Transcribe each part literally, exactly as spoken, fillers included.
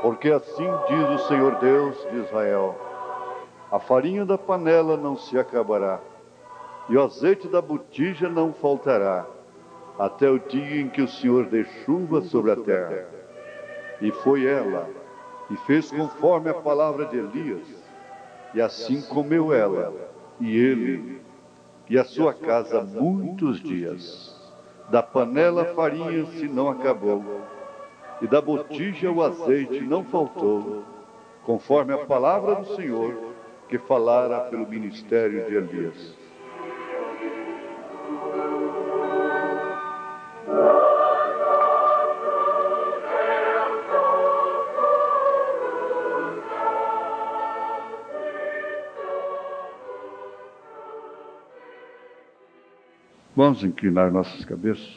Porque assim diz o Senhor Deus de Israel: a farinha da panela não se acabará, e o azeite da botija não faltará, até o dia em que o Senhor dê chuva sobre a terra. E foi ela, e fez conforme a palavra de Elias, e assim comeu ela, e ele, e a sua casa muitos dias. Da panela a farinha se não acabou, e da botija o azeite não faltou, conforme a palavra do Senhor, que falara pelo ministério de Elias. Vamos inclinar nossas cabeças.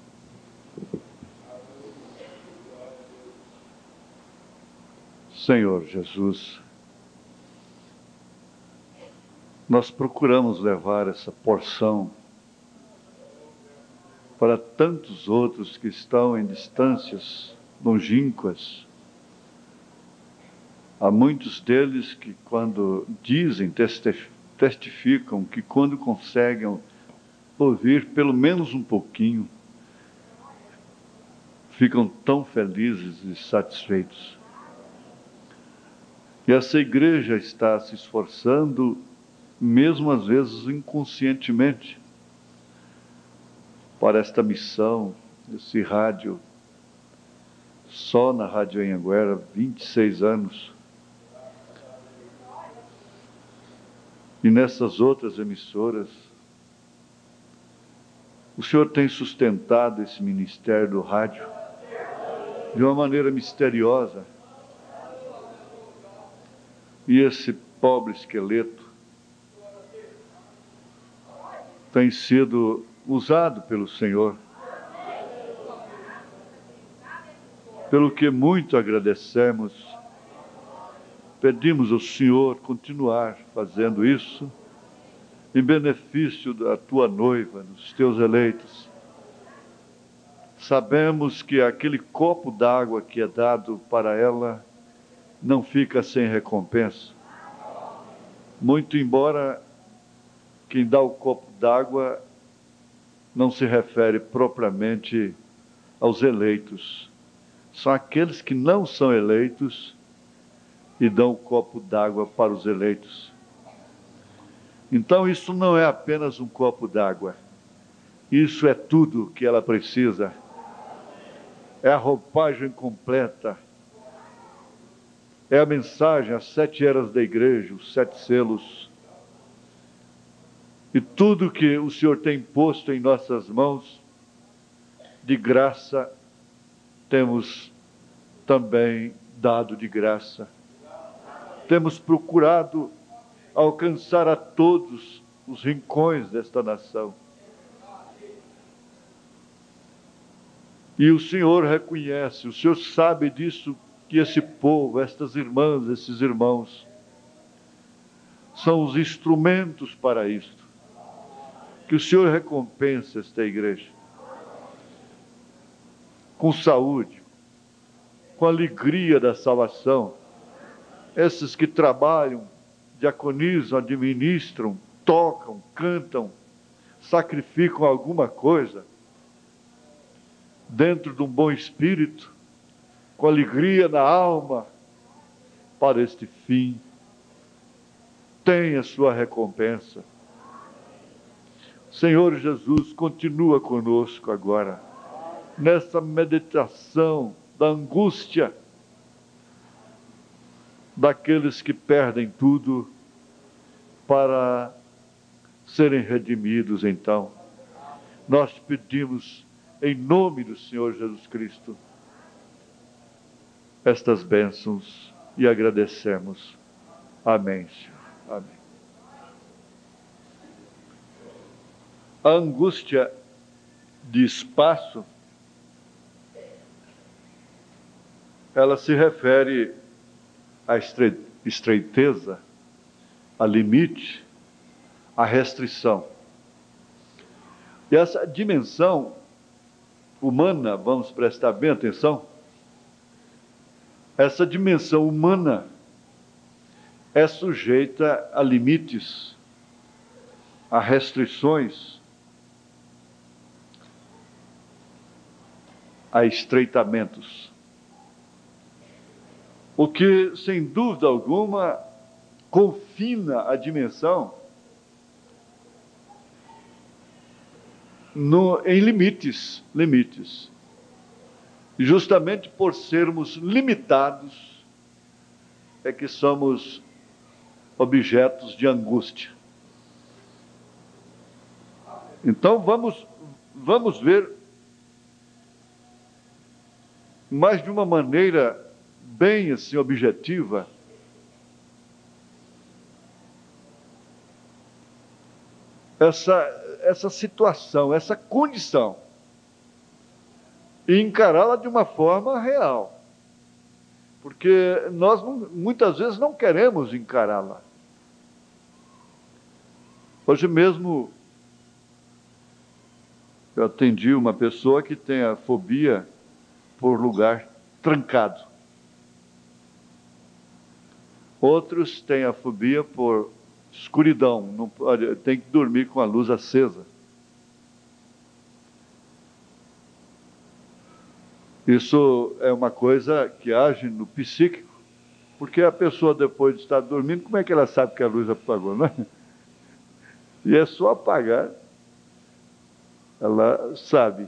Senhor Jesus, nós procuramos levar essa porção para tantos outros que estão em distâncias longínquas. Há muitos deles que, quando dizem, testificam que quando conseguem ouvir pelo menos um pouquinho, ficam tão felizes e satisfeitos. E essa igreja está se esforçando, mesmo às vezes inconscientemente, para esta missão, esse rádio, só na Rádio Anhanguera, vinte e seis anos. E nessas outras emissoras, o Senhor tem sustentado esse ministério do rádio de uma maneira misteriosa. E esse pobre esqueleto tem sido usado pelo Senhor, pelo que muito agradecemos. Pedimos ao Senhor continuar fazendo isso em benefício da tua noiva, dos teus eleitos. Sabemos que aquele copo d'água que é dado para ela não fica sem recompensa. Muito embora quem dá o copo d'água não se refere propriamente aos eleitos. São aqueles que não são eleitos e dão o copo d'água para os eleitos. Então isso não é apenas um copo d'água. Isso é tudo que ela precisa. É a roupagem completa. É a mensagem, as sete eras da igreja, os sete selos. E tudo que o Senhor tem posto em nossas mãos, de graça, temos também dado de graça. Temos procurado alcançar a todos os rincões desta nação. E o Senhor reconhece, o Senhor sabe disso, que esse povo, estas irmãs, esses irmãos, são os instrumentos para isto. Que o Senhor recompense esta igreja com saúde, com alegria da salvação. Esses que trabalham, diaconizam, administram, tocam, cantam, sacrificam alguma coisa, dentro de um bom espírito, com alegria na alma, para este fim, tenha sua recompensa. Senhor Jesus, continua conosco agora, nessa meditação da angústia daqueles que perdem tudo para serem redimidos. Então, nós pedimos, em nome do Senhor Jesus Cristo, estas bênçãos e agradecemos. Amém, Senhor. Amém. A angústia de espaço, ela se refere à estreiteza, a limite, a restrição. E essa dimensão humana, vamos prestar bem atenção, essa dimensão humana é sujeita a limites, a restrições, a estreitamentos. O que, sem dúvida alguma, confina a dimensão no, em limites, limites. Justamente por sermos limitados, é que somos objetos de angústia. Então vamos, vamos ver mais de uma maneira bem assim objetiva essa, essa situação, essa condição, e encará-la de uma forma real. Porque nós muitas vezes não queremos encará-la. Hoje mesmo eu atendi uma pessoa que tem a fobia por lugar trancado. Outros têm a fobia por escuridão, não pode, tem que dormir com a luz acesa. Isso é uma coisa que age no psíquico, porque a pessoa, depois de estar dormindo, como é que ela sabe que a luz apagou, não é? E é só apagar, ela sabe.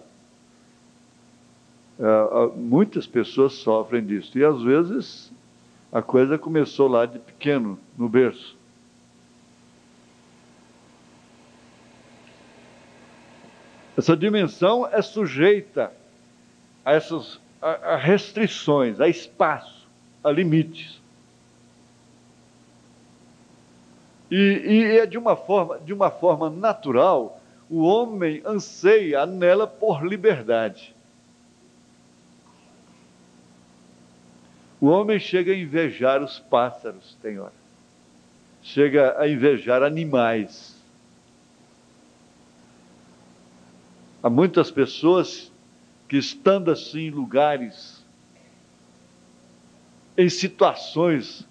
É, muitas pessoas sofrem disso, e às vezes a coisa começou lá de pequeno, no berço. Essa dimensão é sujeita a essas a, a restrições, a espaço, a limites. E, e é de uma forma, de uma forma natural, o homem anseia nela por liberdade. O homem chega a invejar os pássaros, tem hora. Chega a invejar animais. Há muitas pessoas que, estando assim em lugares, em situações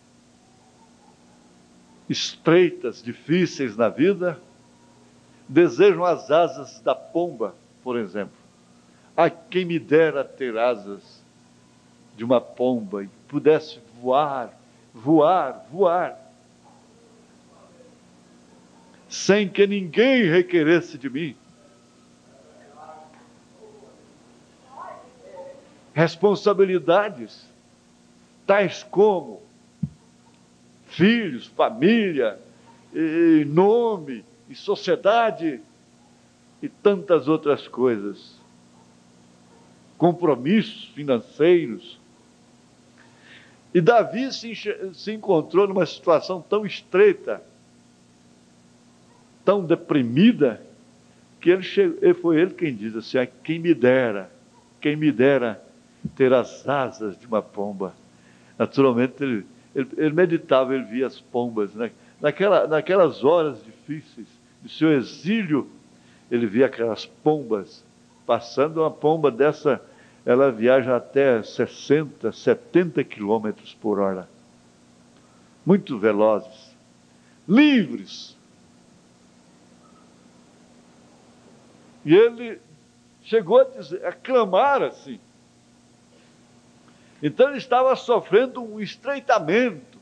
estreitas, difíceis na vida, desejam as asas da pomba, por exemplo. Ah, quem me dera ter asas de uma pomba e pudesse voar, voar, voar, sem que ninguém requeresse de mim. Responsabilidades, tais como filhos, família, e nome, e sociedade, e tantas outras coisas. Compromissos financeiros. E Davi se, se encontrou numa situação tão estreita, tão deprimida, que ele chegou, foi ele quem diz assim: ah, quem me dera, quem me dera ter as asas de uma pomba. Naturalmente, ele, ele, ele meditava, ele via as pombas, né? Naquela, naquelas horas difíceis de seu exílio, ele via aquelas pombas passando. Uma pomba dessa, ela viaja até sessenta, setenta quilômetros por hora. Muito velozes, livres. E ele chegou a, dizer, a clamar assim. Então ele estava sofrendo um estreitamento,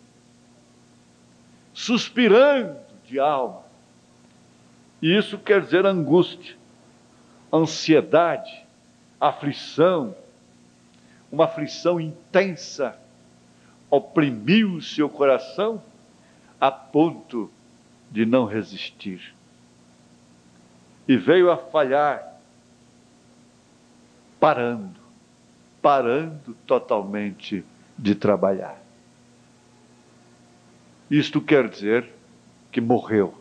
suspirando de alma. E isso quer dizer angústia, ansiedade, aflição, uma aflição intensa, oprimiu o seu coração a ponto de não resistir. E veio a falhar, parando, parando totalmente de trabalhar. Isto quer dizer que morreu.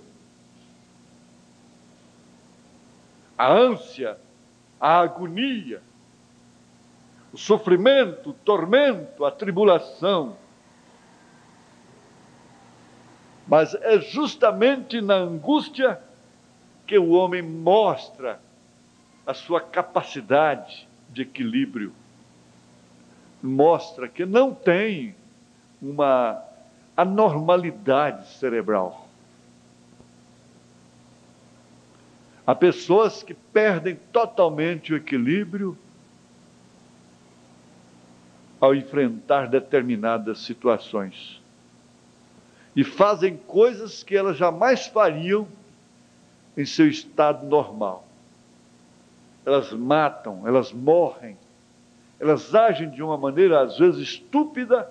A ânsia, a agonia, o sofrimento, o tormento, a tribulação. Mas é justamente na angústia que o homem mostra a sua capacidade de equilíbrio, mostra que não tem uma anormalidade cerebral. Há pessoas que perdem totalmente o equilíbrio ao enfrentar determinadas situações. E fazem coisas que elas jamais fariam em seu estado normal. Elas matam, elas morrem, elas agem de uma maneira às vezes estúpida,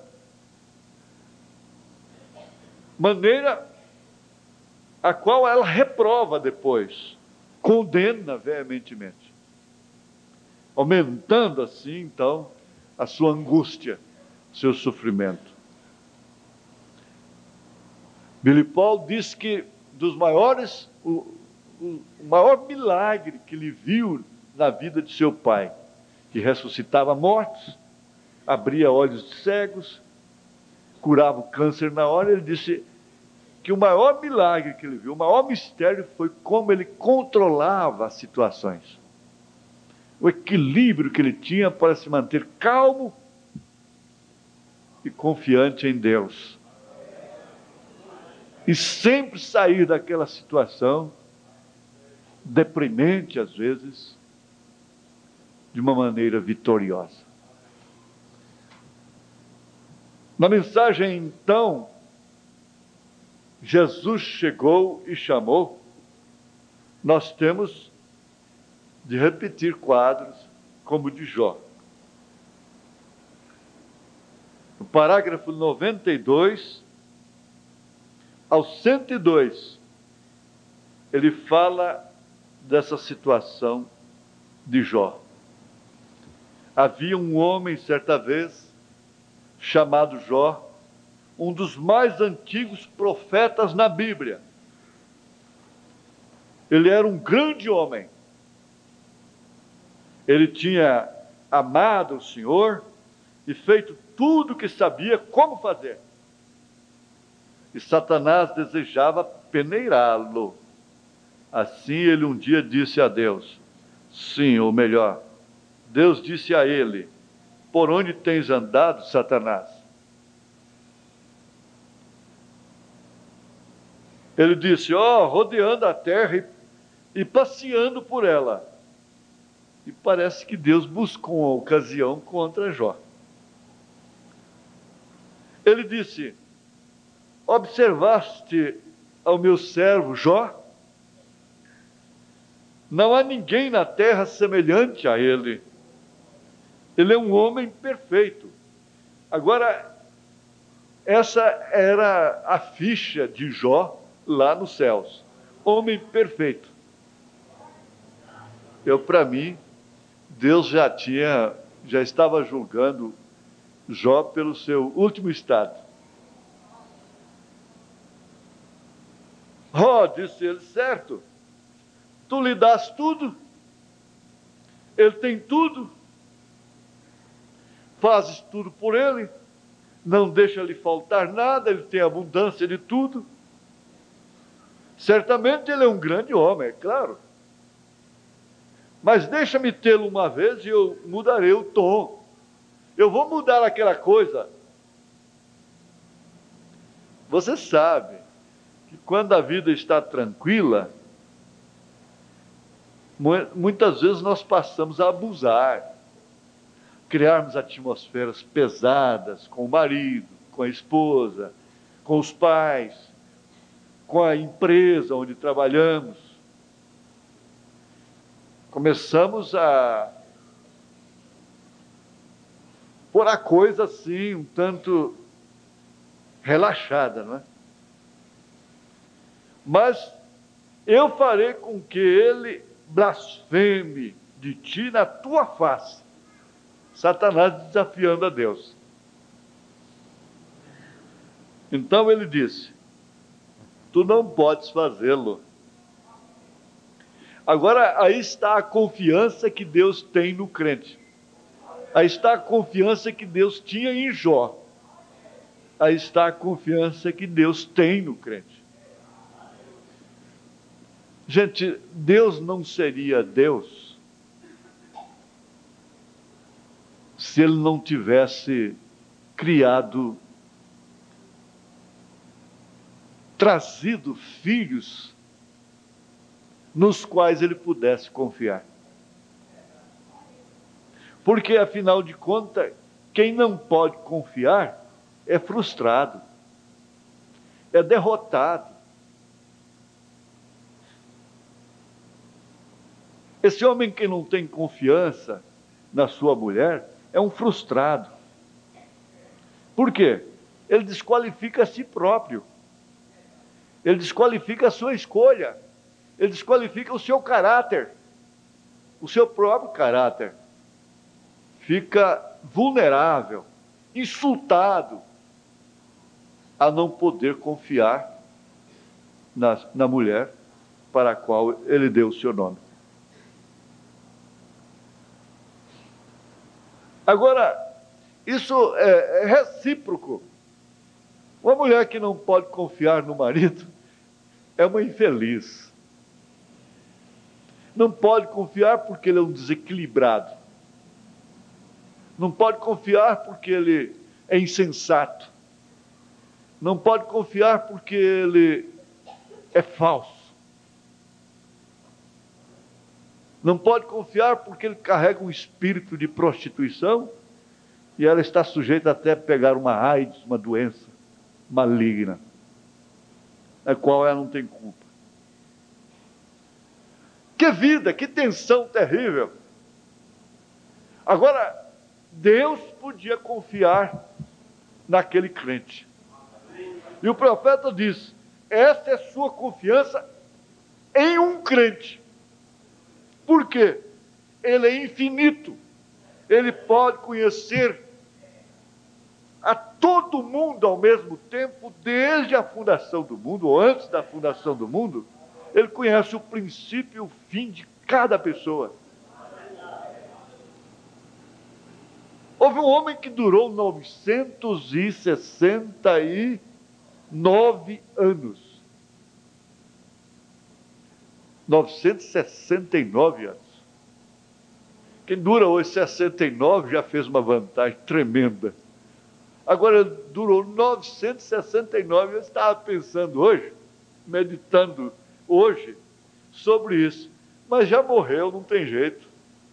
maneira a qual ela reprova depois, condena veementemente, aumentando assim então a sua angústia, seu sofrimento. Billy Paul diz que dos maiores, o, o, o maior milagre que ele viu na vida de seu pai, que ressuscitava mortos, abria olhos de cegos, curava o câncer na hora, ele disse que o maior milagre que ele viu, o maior mistério foi como ele controlava as situações. O equilíbrio que ele tinha para se manter calmo e confiante em Deus. E sempre sair daquela situação, deprimente às vezes, de uma maneira vitoriosa. Na mensagem, então, Jesus chegou e chamou, nós temos de repetir quadros como o de Jó. No parágrafo noventa e dois ao cento e dois, ele fala dessa situação de Jó. Havia um homem, certa vez, chamado Jó, um dos mais antigos profetas na Bíblia. Ele era um grande homem. Ele tinha amado o Senhor e feito tudo o que sabia como fazer. E Satanás desejava peneirá-lo. Assim ele um dia disse a Deus, sim, ou melhor, Deus disse a ele, por onde tens andado, Satanás? Ele disse, ó, oh, rodeando a terra e, e passeando por ela. E parece que Deus buscou uma ocasião contra Jó. Ele disse, observaste ao meu servo Jó? Não há ninguém na terra semelhante a ele. Ele é um homem perfeito. Agora, essa era a ficha de Jó lá nos céus. Homem perfeito. Eu, para mim, Deus já tinha, já estava julgando Jó pelo seu último estado. Oh, disse ele, certo, tu lhe dás tudo, ele tem tudo, fazes tudo por ele, não deixa lhe faltar nada, ele tem abundância de tudo. Certamente ele é um grande homem, é claro. Mas deixa-me tê-lo uma vez e eu mudarei o tom. Eu vou mudar aquela coisa. Você sabe que quando a vida está tranquila, muitas vezes nós passamos a abusar, criarmos atmosferas pesadas com o marido, com a esposa, com os pais, com a empresa onde trabalhamos. Começamos a pôr a coisa assim, um tanto relaxada, não é? Mas eu farei com que ele blasfeme de ti na tua face. Satanás desafiando a Deus. Então ele disse, tu não podes fazê-lo. Agora, aí está a confiança que Deus tem no crente. Aí está a confiança que Deus tinha em Jó. Aí está a confiança que Deus tem no crente. Gente, Deus não seria Deus se ele não tivesse criado, trazido filhos nos quais ele pudesse confiar. Porque, afinal de contas, quem não pode confiar é frustrado, é derrotado. Esse homem que não tem confiança na sua mulher é um frustrado. Por quê? Ele desqualifica a si próprio. Ele desqualifica a sua escolha. Ele desqualifica o seu caráter. O seu próprio caráter. Fica vulnerável, insultado, a não poder confiar na, na mulher para a qual ele deu o seu nome. Agora, isso é, é recíproco. Uma mulher que não pode confiar no marido é uma infeliz. Não pode confiar porque ele é um desequilibrado. Não pode confiar porque ele é insensato. Não pode confiar porque ele é falso. Não pode confiar porque ele carrega um espírito de prostituição e ela está sujeita até a pegar uma AIDS, uma doença maligna, a qual ela não tem culpa. Que vida, que tensão terrível. Agora, Deus podia confiar naquele crente. E o profeta diz: essa é sua confiança em um crente. Por quê? Ele é infinito. Ele pode conhecer a todo mundo ao mesmo tempo, desde a fundação do mundo, ou antes da fundação do mundo. Ele conhece o princípio e o fim de cada pessoa. Houve um homem que durou novecentos e sessenta e nove anos. novecentos e sessenta e nove anos. Quem dura hoje sessenta e nove já fez uma vantagem tremenda. Agora, durou novecentos e sessenta e nove. Eu estava pensando hoje, meditando hoje, sobre isso. Mas já morreu, não tem jeito.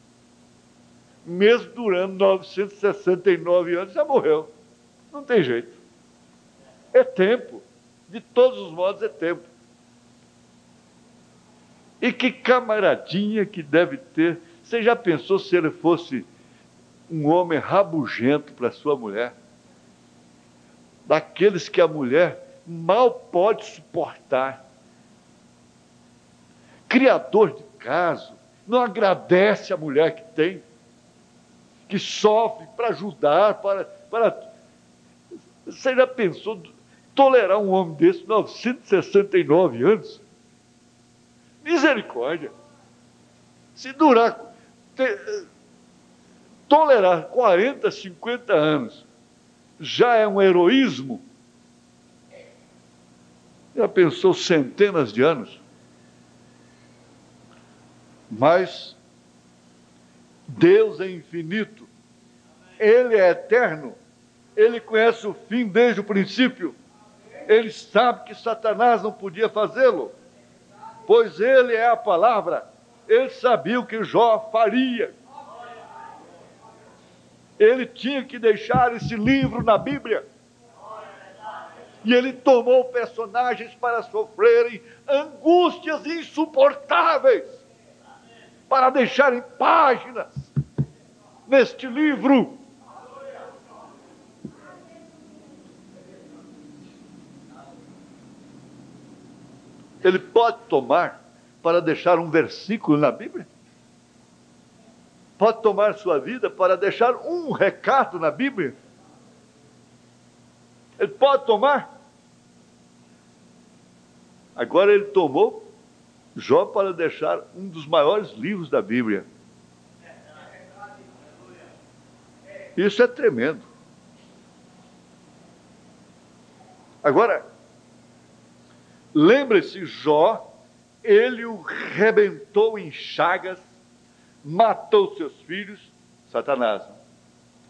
Mesmo durando novecentos e sessenta e nove anos, já morreu. Não tem jeito. É tempo. De todos os modos, é tempo. E que camaradinha que deve ter. Você já pensou se ele fosse um homem rabugento para sua mulher? Daqueles que a mulher mal pode suportar. Criador de caso, não agradece a mulher que tem, que sofre para ajudar, para, para... Você já pensou tolerar um homem desse, novecentos e sessenta e nove anos? Misericórdia. Se durar, ter, tolerar quarenta, cinquenta anos, já é um heroísmo. Já pensou centenas de anos? Mas Deus é infinito, Ele é eterno, Ele conhece o fim desde o princípio, Ele sabe que Satanás não podia fazê-lo, pois Ele é a palavra, Ele sabia o que Jó faria. Ele tinha que deixar esse livro na Bíblia. E ele tomou personagens para sofrerem angústias insuportáveis, para deixarem páginas neste livro. Ele pode tomar para deixar um versículo na Bíblia? Pode tomar sua vida para deixar um recado na Bíblia? Ele pode tomar? Agora ele tomou Jó para deixar um dos maiores livros da Bíblia. Isso é tremendo. Agora, lembre-se, Jó, ele o rebentou em chagas, matou seus filhos, Satanás.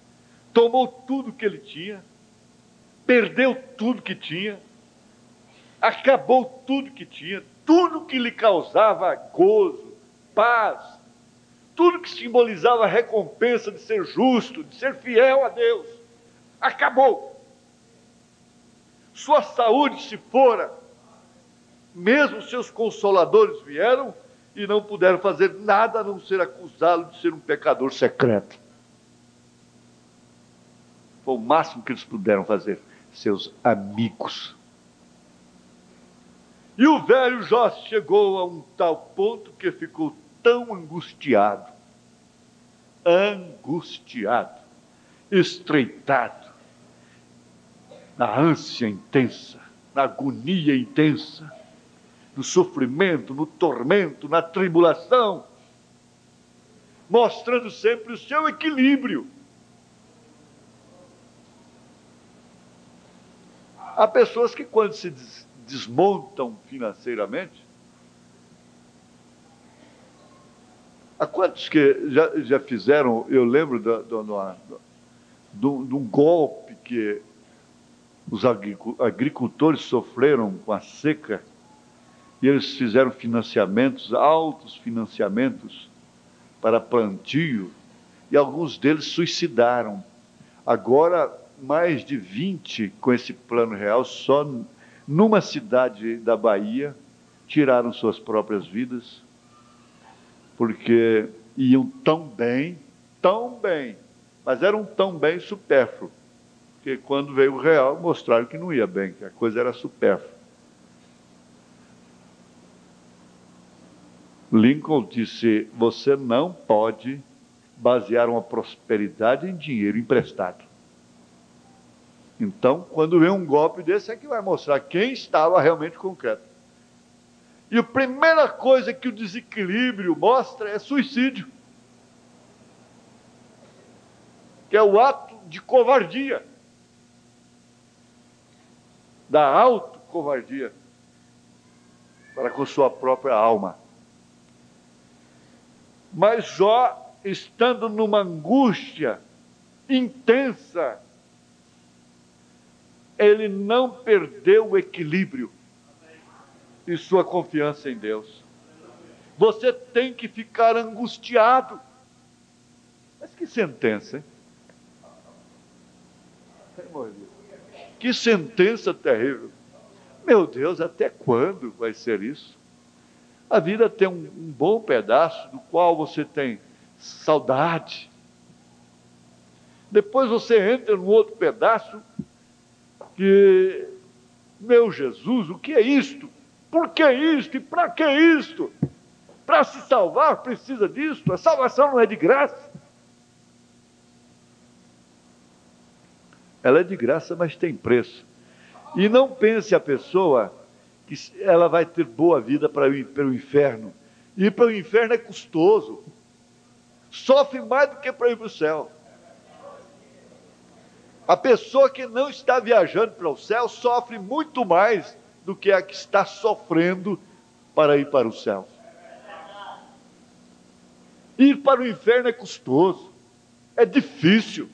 tomou tudo que ele tinha, perdeu tudo que tinha, acabou tudo que tinha, tudo que lhe causava gozo, paz, tudo que simbolizava a recompensa de ser justo, de ser fiel a Deus, acabou. Sua saúde se fora, mesmo seus consoladores vieram e não puderam fazer nada a não ser acusá-lo de ser um pecador secreto. Foi o máximo que eles puderam fazer, seus amigos. E o velho Jó chegou a um tal ponto que ficou tão angustiado, angustiado, estreitado, na ânsia intensa, na agonia intensa, no sofrimento, no tormento, na tribulação, mostrando sempre o seu equilíbrio. Há pessoas que, quando se des- desmontam financeiramente, há quantos que já, já fizeram, eu lembro de, de, de, de um golpe que os agricultores sofreram com a seca, e eles fizeram financiamentos, altos financiamentos para plantio, e alguns deles suicidaram. Agora, mais de vinte com esse plano real, só numa cidade da Bahia, tiraram suas próprias vidas, porque iam tão bem, tão bem, mas eram tão bem supérfluo, que quando veio o real, mostraram que não ia bem, que a coisa era supérflua. Lincoln disse: você não pode basear uma prosperidade em dinheiro emprestado. Então, quando vem um golpe desse, é que vai mostrar quem estava realmente concreto. E a primeira coisa que o desequilíbrio mostra é suicídio, que é o ato de covardia, da autocovardia para com sua própria alma. Mas Jó, estando numa angústia intensa, ele não perdeu o equilíbrio e sua confiança em Deus. Você tem que ficar angustiado. Mas que sentença, hein? Que sentença terrível. Meu Deus, até quando vai ser isso? A vida tem um, um bom pedaço do qual você tem saudade. Depois você entra num outro pedaço que, meu Jesus, o que é isto? Por que isto? E para que isto? Para se salvar precisa disto? A salvação não é de graça. Ela é de graça, mas tem preço. E não pense a pessoa que ela vai ter boa vida para ir para o inferno. Ir para o inferno é custoso. Sofre mais do que para ir para o céu. A pessoa que não está viajando para o céu sofre muito mais do que a que está sofrendo para ir para o céu. Ir para o inferno é custoso, é difícil.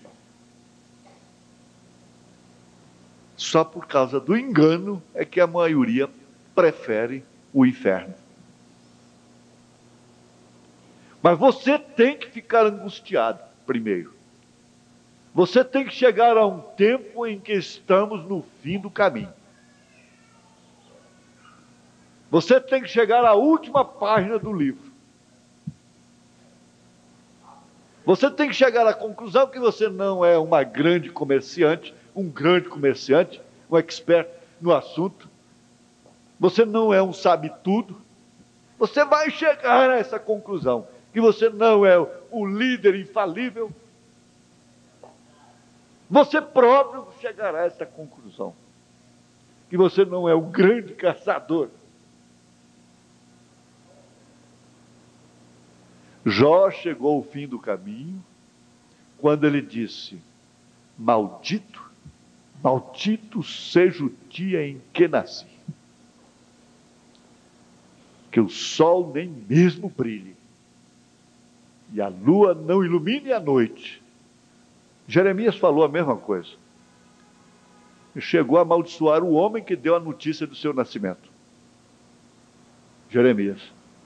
Só por causa do engano é que a maioria prefere o inferno. Mas você tem que ficar angustiado primeiro. Você tem que chegar a um tempo em que estamos no fim do caminho. Você tem que chegar à última página do livro. Você tem que chegar à conclusão que você não é uma grande comerciante, um grande comerciante, um expert no assunto. Você não é um sabe-tudo. Você vai chegar a essa conclusão, que você não é o líder infalível. Você próprio chegará a essa conclusão, que você não é o grande caçador. Jó chegou ao fim do caminho, quando ele disse: maldito, maldito seja o dia em que nasci, que o sol nem mesmo brilhe, e a lua não ilumine a noite, Jeremias falou a mesma coisa. E chegou a amaldiçoar o homem que deu a notícia do seu nascimento. Jeremias.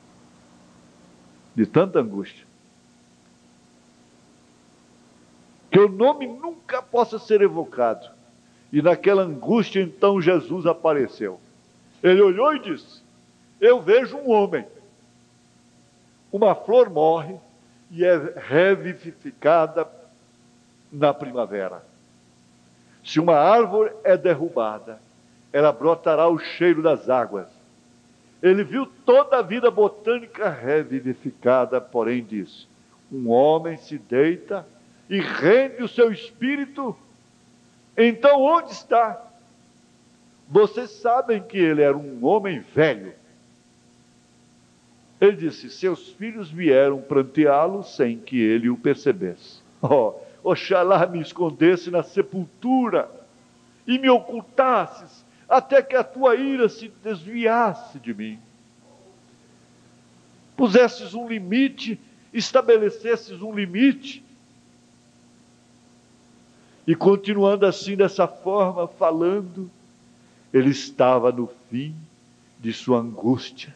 De tanta angústia. Que o nome nunca possa ser evocado. E naquela angústia, então, Jesus apareceu. Ele olhou e disse: eu vejo um homem. Uma flor morre e é revivificada na primavera. Se uma árvore é derrubada, ela brotará o cheiro das águas. Ele viu toda a vida botânica revivificada, porém disse: um homem se deita e rende o seu espírito. Então onde está? Vocês sabem que ele era um homem velho. Ele disse: seus filhos vieram pranteá-lo sem que ele o percebesse. Oh, oxalá me escondesse na sepultura e me ocultasses, até que a tua ira se desviasse de mim. Pusesses um limite, estabelecesses um limite. E continuando assim, dessa forma, falando, ele estava no fim de sua angústia.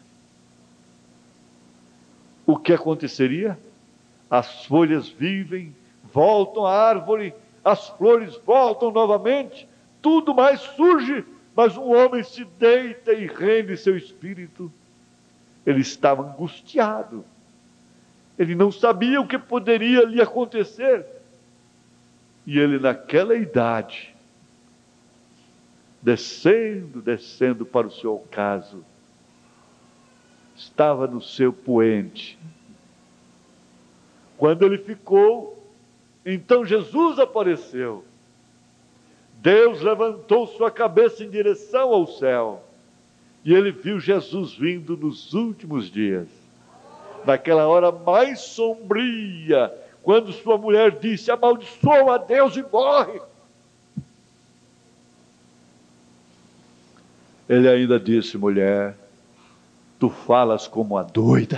O que aconteceria? As folhas vivem, voltam à árvore, as flores voltam novamente, tudo mais surge, mas um homem se deita e rende seu espírito. Ele estava angustiado. Ele não sabia o que poderia lhe acontecer. E ele, naquela idade, descendo, descendo para o seu ocaso, estava no seu poente. Quando ele ficou, então Jesus apareceu. Deus levantou sua cabeça em direção ao céu. E ele viu Jesus vindo nos últimos dias. Naquela hora mais sombria, quando sua mulher disse: amaldiçoa a Deus e morre. Ele ainda disse: mulher, tu falas como a doida.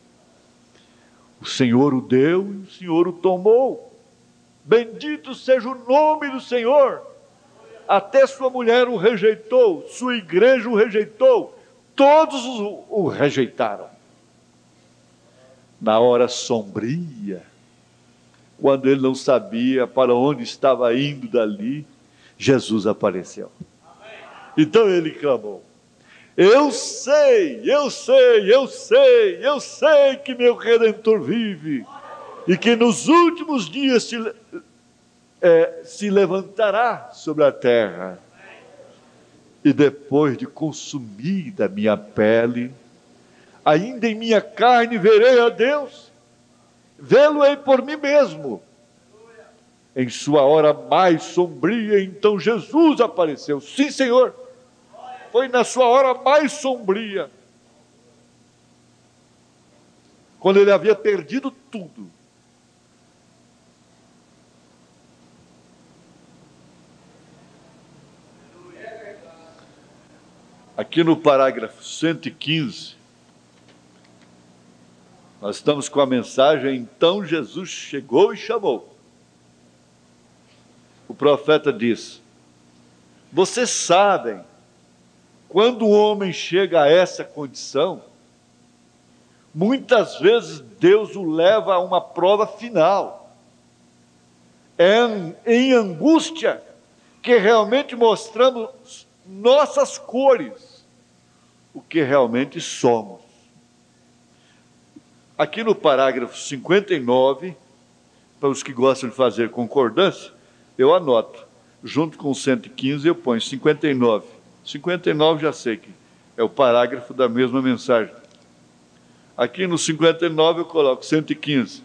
O Senhor o deu e o Senhor o tomou. Bendito seja o nome do Senhor. Até sua mulher o rejeitou, sua igreja o rejeitou, todos o, o rejeitaram. Na hora sombria, quando ele não sabia para onde estava indo dali, Jesus apareceu. Então ele clamou: eu sei, eu sei, eu sei, eu sei que meu Redentor vive, e que nos últimos dias se, é, se levantará sobre a terra, e depois de consumida minha pele, ainda em minha carne verei a Deus, vê-lo-ei por mim mesmo. Em sua hora mais sombria, então Jesus apareceu. Sim, Senhor, foi na sua hora mais sombria, quando ele havia perdido tudo. Aqui no parágrafo cento e quinze, nós estamos com a mensagem: então Jesus chegou e chamou. O profeta diz: vocês sabem, quando o homem chega a essa condição, muitas vezes Deus o leva a uma prova final. É em angústia que realmente mostramos nossas cores, o que realmente somos. Aqui no parágrafo cinquenta e nove, para os que gostam de fazer concordância, eu anoto, junto com o cento e quinze eu ponho cinquenta e nove. cinquenta e nove já sei que é o parágrafo da mesma mensagem. Aqui no cinquenta e nove eu coloco cento e quinze.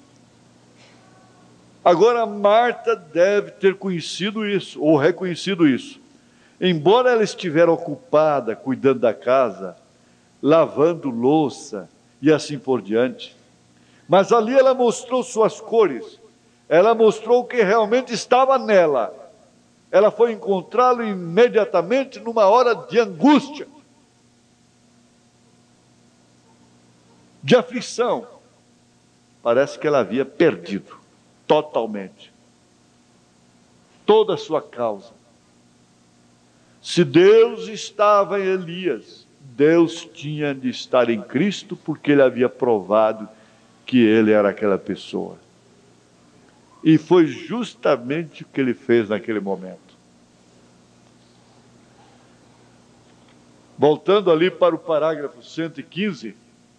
Agora Marta deve ter conhecido isso, ou reconhecido isso. Embora ela estivesse ocupada cuidando da casa, lavando louça e assim por diante, mas ali ela mostrou suas cores, ela mostrou o que realmente estava nela. Ela foi encontrá-lo imediatamente numa hora de angústia, de aflição. Parece que ela havia perdido totalmente. toda a sua causa. Se Deus estava em Elias, Deus tinha de estar em Cristo, porque ele havia provado que ele era aquela pessoa. E foi justamente o que ele fez naquele momento. Voltando ali para o parágrafo cento e quinze,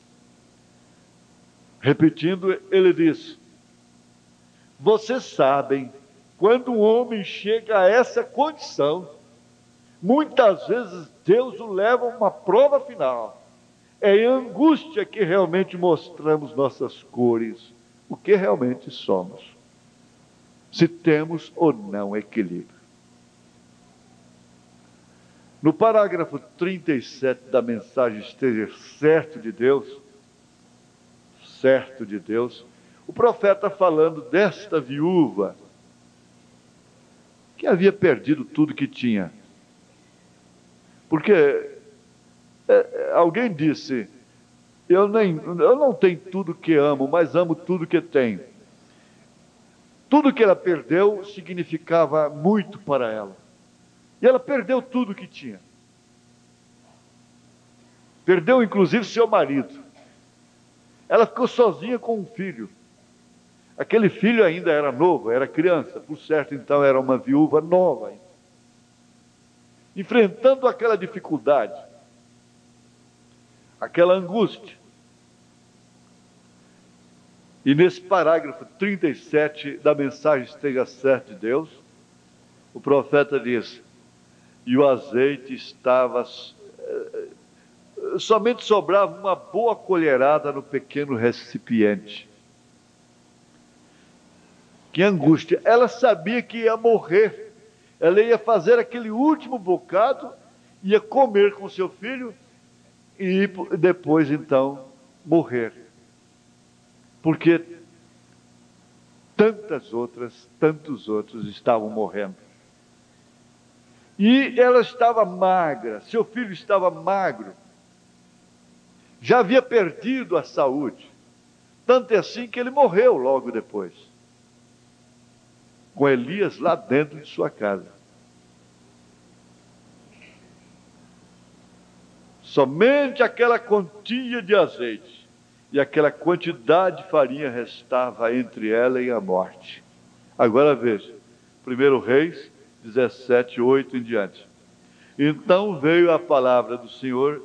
repetindo, ele diz: vocês sabem, quando um homem chega a essa condição, muitas vezes Deus o leva a uma prova final. É em angústia que realmente mostramos nossas cores, o que realmente somos, se temos ou não equilíbrio. No parágrafo trinta e sete da mensagem Esteja Certo de Deus, certo de Deus, o profeta falando desta viúva que havia perdido tudo que tinha. Porque é, alguém disse, eu, nem, eu não tenho tudo que amo, mas amo tudo que tenho. Tudo que ela perdeu significava muito para ela. E ela perdeu tudo que tinha. Perdeu inclusive seu marido. Ela ficou sozinha com um filho. Aquele filho ainda era novo, era criança, por certo, então era uma viúva nova. Enfrentando aquela dificuldade, aquela angústia. E nesse parágrafo trinta e sete da mensagem Esteja Certo de Deus, o profeta diz: e o azeite estava, somente sobrava uma boa colherada no pequeno recipiente. Que angústia! Ela sabia que ia morrer. Ela ia fazer aquele último bocado, ia comer com seu filho e depois então morrer. Porque tantas outras, tantos outros estavam morrendo. E ela estava magra, seu filho estava magro, já havia perdido a saúde, tanto é assim que ele morreu logo depois, com Elias lá dentro de sua casa. Somente aquela quantia de azeite e aquela quantidade de farinha restava entre ela e a morte. Agora veja, primeiro Reis dezessete, oito em diante. Então veio a palavra do Senhor,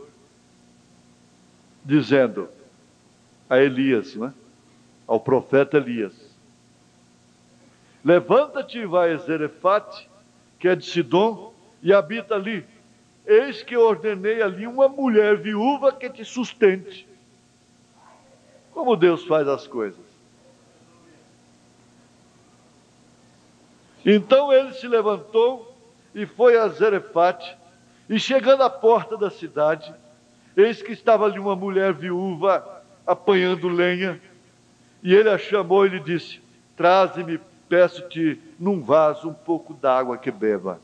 dizendo a Elias, né? Ao profeta Elias: levanta-te e vai a Zarefate, que é de Sidom, e habita ali. Eis que ordenei ali uma mulher viúva que te sustente. Como Deus faz as coisas. Então ele se levantou e foi a Zarefate, e chegando à porta da cidade, eis que estava ali uma mulher viúva apanhando lenha, e ele a chamou e lhe disse: traze-me, peço-te, num vaso um pouco d'água que beba.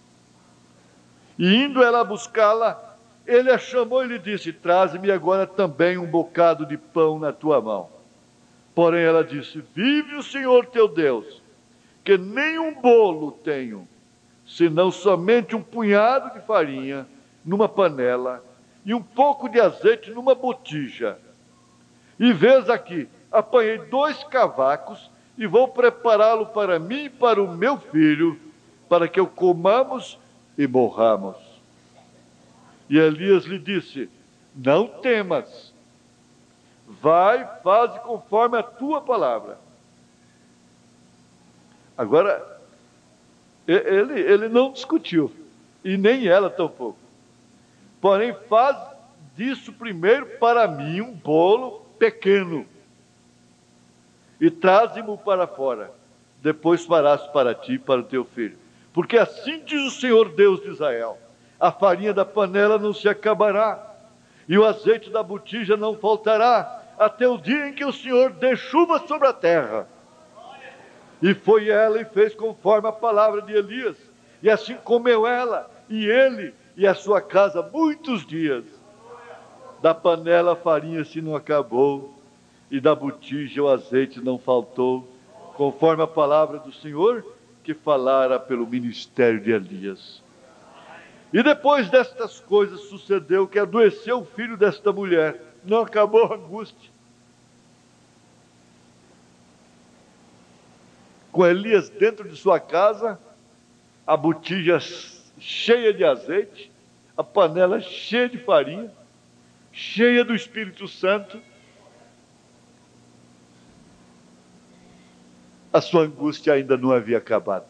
E indo ela buscá-la, ele a chamou e lhe disse: traze-me agora também um bocado de pão na tua mão. Porém ela disse: vive o Senhor teu Deus, que nem um bolo tenho, senão somente um punhado de farinha numa panela e um pouco de azeite numa botija. E vês aqui, apanhei dois cavacos e vou prepará-lo para mim e para o meu filho, para que o comamos e morramos. E Elias lhe disse: não temas, vai, faze conforme a tua palavra. Agora, ele, ele não discutiu, e nem ela tampouco. Porém, faz disso primeiro para mim um bolo pequeno, e traze-mo para fora. Depois farás para ti e para o teu filho. Porque assim diz o Senhor Deus de Israel: a farinha da panela não se acabará, e o azeite da botija não faltará, até o dia em que o Senhor dê chuva sobre a terra. E foi ela e fez conforme a palavra de Elias, e assim comeu ela, e ele, e a sua casa, muitos dias. Da panela a farinha se não acabou, e da botija o azeite não faltou, conforme a palavra do Senhor que falara pelo ministério de Elias. E depois destas coisas sucedeu que adoeceu o filho desta mulher. Não acabou a angústia. Com Elias dentro de sua casa, a botija cheia de azeite, a panela cheia de farinha, cheia do Espírito Santo, a sua angústia ainda não havia acabado.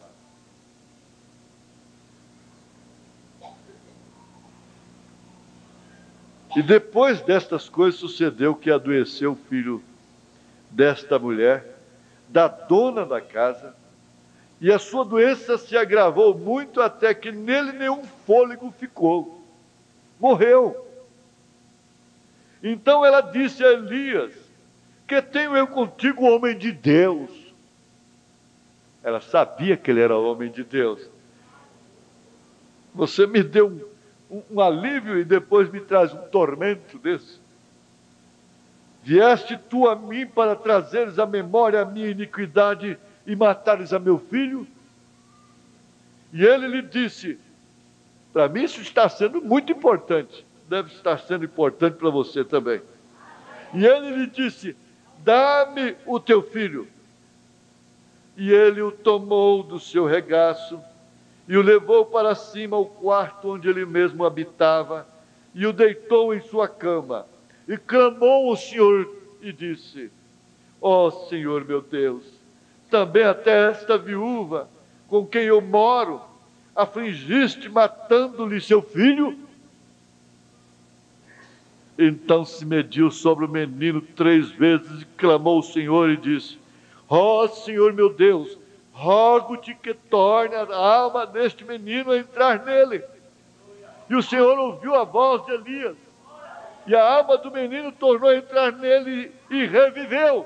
E depois destas coisas sucedeu que adoeceu o filho desta mulher, da dona da casa, e a sua doença se agravou muito até que nele nenhum fôlego ficou. Morreu. Então ela disse a Elias: que tenho eu contigo, homem de Deus? Ela sabia que ele era homem de Deus. Você me deu um, um, um alívio e depois me traz um tormento desse. Vieste tu a mim para trazeres à memória a minha iniquidade e matares a meu filho? E ele lhe disse: para mim isso está sendo muito importante, deve estar sendo importante para você também. E ele lhe disse: dá-me o teu filho. E ele o tomou do seu regaço e o levou para cima ao quarto onde ele mesmo habitava e o deitou em sua cama. E clamou ao Senhor e disse: ó Senhor meu Deus, também até esta viúva com quem eu moro afligiste matando-lhe seu filho? Então se mediu sobre o menino três vezes e clamou ao Senhor e disse: ó Senhor meu Deus, rogo-te que torne a alma deste menino a entrar nele. E o Senhor ouviu a voz de Elias, e a alma do menino tornou a entrar nele e reviveu.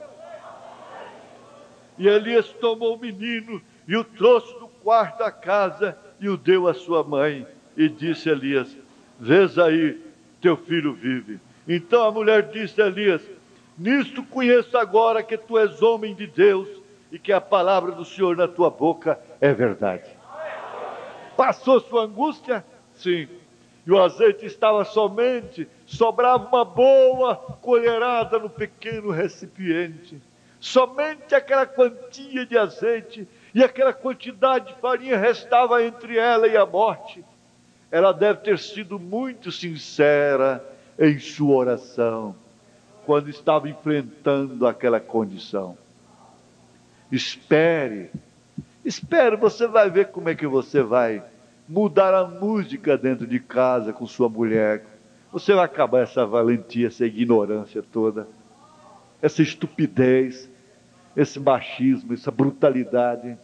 E Elias tomou o menino e o trouxe do quarto da casa e o deu à sua mãe. E disse a Elias: vês aí, teu filho vive. Então a mulher disse a Elias: nisto conheço agora que tu és homem de Deus e que a palavra do Senhor na tua boca é verdade. Passou sua angústia? Sim. E o azeite estava somente, sobrava uma boa colherada no pequeno recipiente. Somente aquela quantia de azeite e aquela quantidade de farinha restava entre ela e a morte. Ela deve ter sido muito sincera em sua oração, quando estava enfrentando aquela condição. Espere, espere, você vai ver como é que você vai mudar a música dentro de casa com sua mulher. Você vai acabar essa valentia, essa ignorância toda, essa estupidez, esse machismo, essa brutalidade.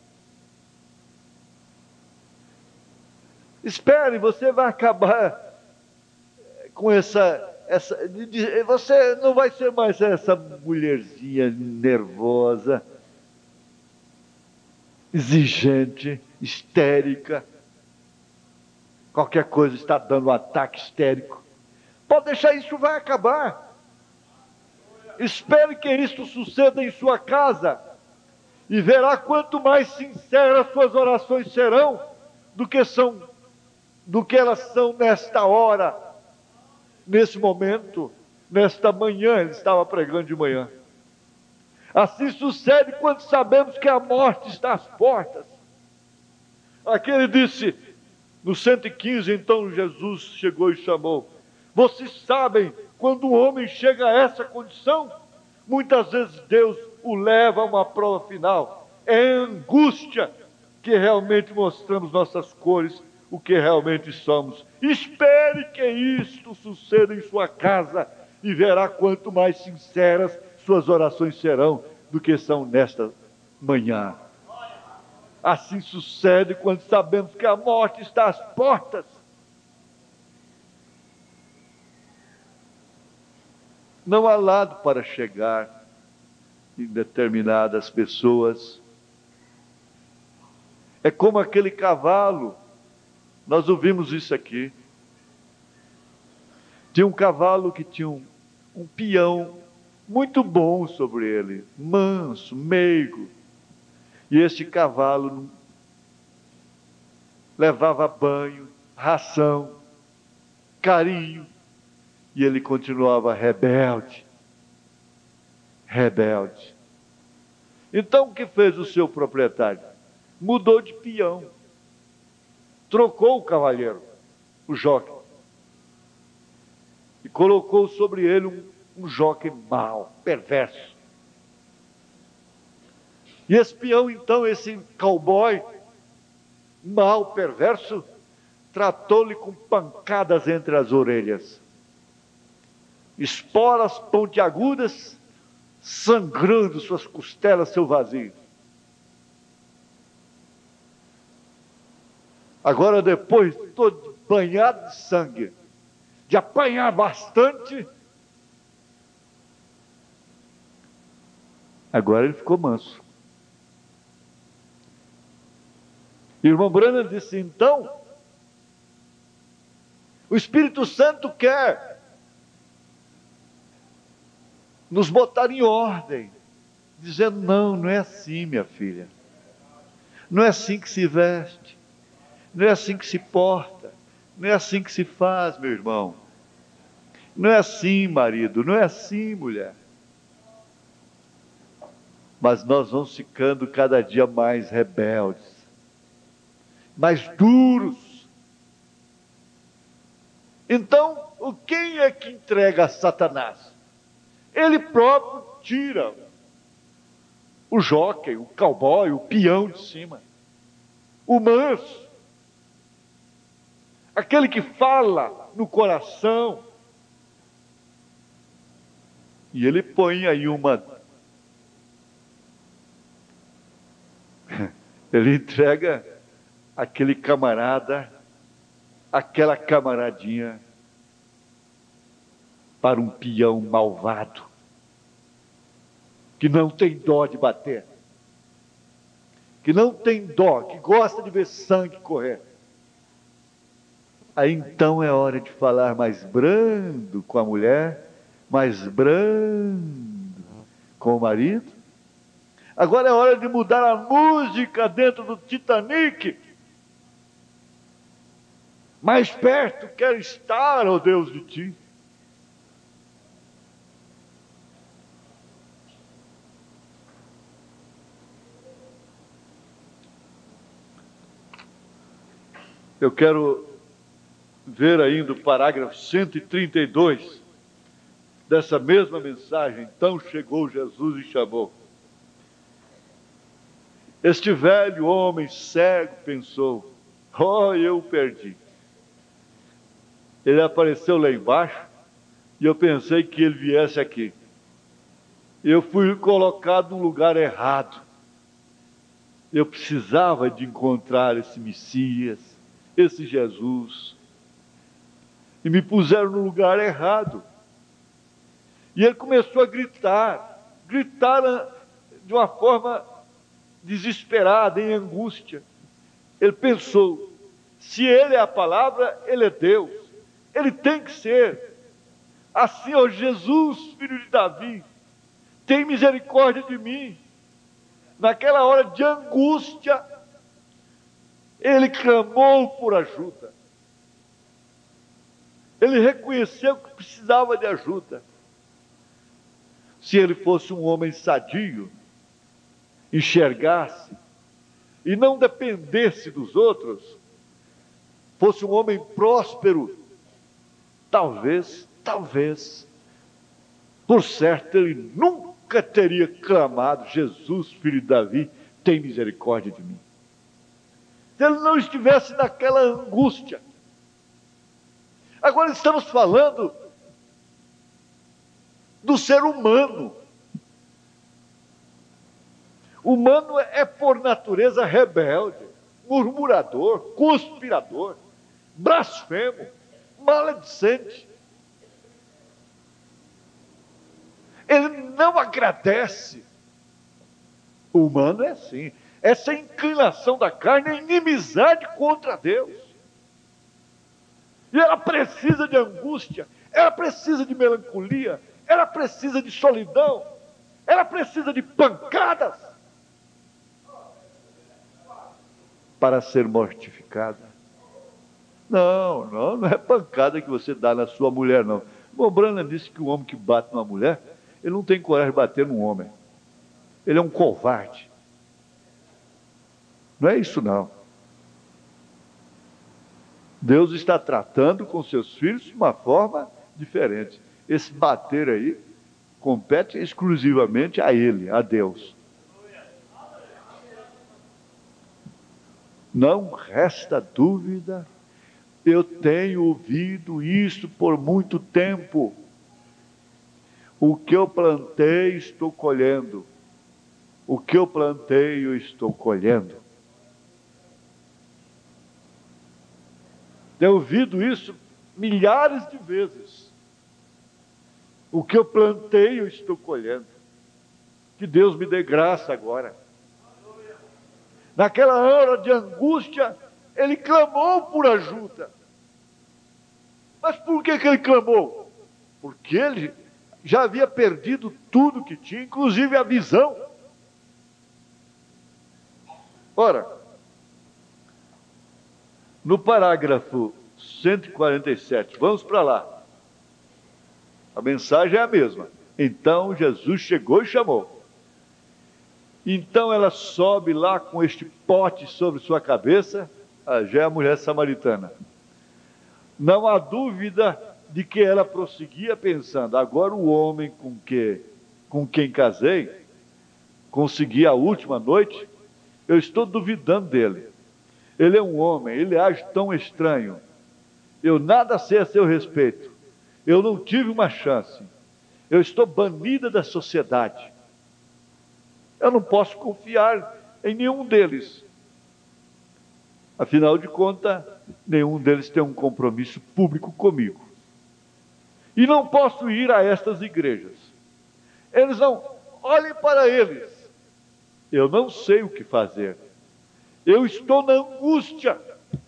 Espere, você vai acabar com essa... Essa, você não vai ser mais essa mulherzinha nervosa, exigente, histérica. Qualquer coisa está dando um ataque histérico. Pode deixar, isso vai acabar. Espere que isto suceda em sua casa e verá quanto mais sinceras suas orações serão do que são, do que elas são nesta hora. Nesse momento, nesta manhã, ele estava pregando de manhã. Assim sucede quando sabemos que a morte está às portas. Aqui ele disse, no cento e quinze, então Jesus chegou e chamou: vocês sabem, quando o homem chega a essa condição, muitas vezes Deus o leva a uma prova final. É angústia que realmente mostramos nossas cores, o que realmente somos. Espere que isto suceda em sua casa e verá quanto mais sinceras suas orações serão do que são nesta manhã. Assim sucede quando sabemos que a morte está às portas. Não há lado para chegar em determinadas pessoas. É como aquele cavalo. Nós ouvimos isso aqui. Tinha um cavalo que tinha um, um peão muito bom sobre ele, manso, meigo. E este cavalo levava banho, ração, carinho, e ele continuava rebelde, rebelde. Então o que fez o seu proprietário? Mudou de peão, trocou o cavalheiro, o jockey, e colocou sobre ele um, um jockey mau, perverso. E esse peão, então, esse cowboy mau, perverso, tratou-lhe com pancadas entre as orelhas, esporas pontiagudas, sangrando suas costelas, seu vazio. Agora, depois, todo banhado de sangue, de apanhar bastante, agora ele ficou manso. Irmão Branham disse, então, o Espírito Santo quer nos botar em ordem, dizendo, não, não é assim, minha filha. Não é assim que se veste, não é assim que se porta, não é assim que se faz, meu irmão. Não é assim, marido, não é assim, mulher. Mas nós vamos ficando cada dia mais rebeldes, mais duros. Então, quem é que entrega a Satanás? Ele próprio tira o jockey, o cowboy, o peão de cima, o manso, aquele que fala no coração, e ele põe aí uma, ele entrega aquele camarada, aquela camaradinha, para um peão malvado, que não tem dó de bater, que não tem dó, que gosta de ver sangue correr. Aí então é hora de falar mais brando com a mulher, mais brando com o marido. Agora é hora de mudar a música dentro do Titanic. Mais perto quero estar, ó Deus, de ti. Eu quero ver ainda o parágrafo cento e trinta e dois dessa mesma mensagem. Então chegou Jesus e chamou. Este velho homem cego pensou, oh, eu perdi. Ele apareceu lá embaixo e eu pensei que ele viesse aqui. Eu fui colocado no lugar errado. Eu precisava de encontrar esse Messias, esse Jesus, e me puseram no lugar errado. E ele começou a gritar, gritar de uma forma desesperada, em angústia. Ele pensou, se ele é a palavra, ele é Deus, ele tem que ser assim, ó Jesus, filho de Davi, tem misericórdia de mim. Naquela hora de angústia, ele clamou por ajuda. Ele reconheceu que precisava de ajuda. Se ele fosse um homem sadio, enxergasse e não dependesse dos outros, fosse um homem próspero, talvez, talvez, por certo, ele nunca teria clamado, Jesus, filho de Davi, tem misericórdia de mim. Se ele não estivesse naquela angústia. Agora estamos falando do ser humano. O humano é por natureza rebelde, murmurador, conspirador, blasfemo, maledicente. Ele não agradece. O humano é assim. Essa inclinação da carne é inimizade contra Deus. E ela precisa de angústia, ela precisa de melancolia, ela precisa de solidão, ela precisa de pancadas. para ser mortificada. Não, não, não é pancada que você dá na sua mulher, não. O Branham disse que o homem que bate numa mulher, ele não tem coragem de bater num homem. Ele é um covarde. Não é isso, não. Deus está tratando com seus filhos de uma forma diferente. Esse bater aí compete exclusivamente a Ele, a Deus. Não resta dúvida, eu tenho ouvido isso por muito tempo. O que eu plantei, estou colhendo. O que eu plantei, eu estou colhendo. Tenho ouvido isso milhares de vezes. O que eu plantei, eu estou colhendo. Que Deus me dê graça agora. Naquela hora de angústia, ele clamou por ajuda. Mas por que que ele clamou? Porque ele já havia perdido tudo que tinha, inclusive a visão. Ora, no parágrafo cento e quarenta e sete, vamos para lá. A mensagem é a mesma. Então Jesus chegou e chamou. Então ela sobe lá com este pote sobre sua cabeça, ah, já é a mulher samaritana. Não há dúvida de que ela prosseguia pensando, agora o homem com, que, com quem casei, consegui a última noite, eu estou duvidando dele. Ele é um homem, ele age tão estranho. Eu nada sei a seu respeito. Eu não tive uma chance. Eu estou banida da sociedade. Eu não posso confiar em nenhum deles. Afinal de contas, nenhum deles tem um compromisso público comigo. E não posso ir a estas igrejas. Eles não, olhem para eles. Eu não sei o que fazer. Eu estou na angústia.